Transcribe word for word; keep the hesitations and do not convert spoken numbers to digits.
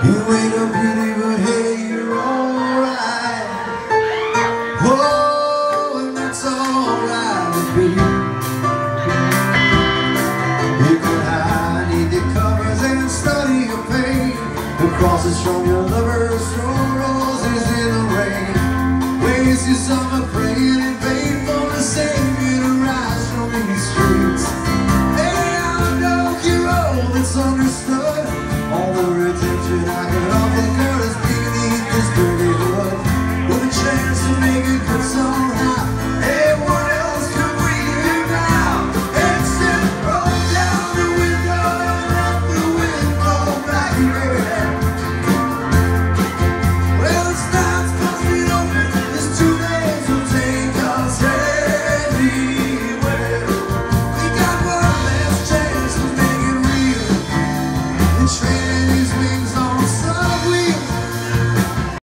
You ain't a beauty, but hey, you're alright. Oh, and that's alright with me. You can hide in the covers and study your pain. The crosses from your lovers, throw roses in the rain. Waste your summer praying in vain for the Savior to rise from these streets. Hey, I'm no hero that's understood all the redemption I